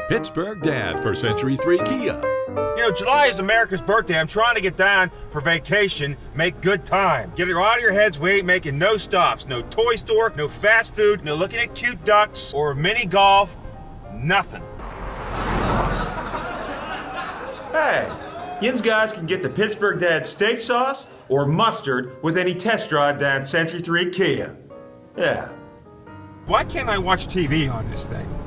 Pittsburgh Dad for Century 3 Kia. You know, July is America's birthday. I'm trying to get down for vacation, make good time. Get it out of your heads, we ain't making no stops. No toy store, no fast food, no looking at cute ducks or mini golf, nothing. Hey, yins guys can get the Pittsburgh Dad steak sauce or mustard with any test drive down Century 3 Kia. Yeah. Why can't I watch TV on this thing?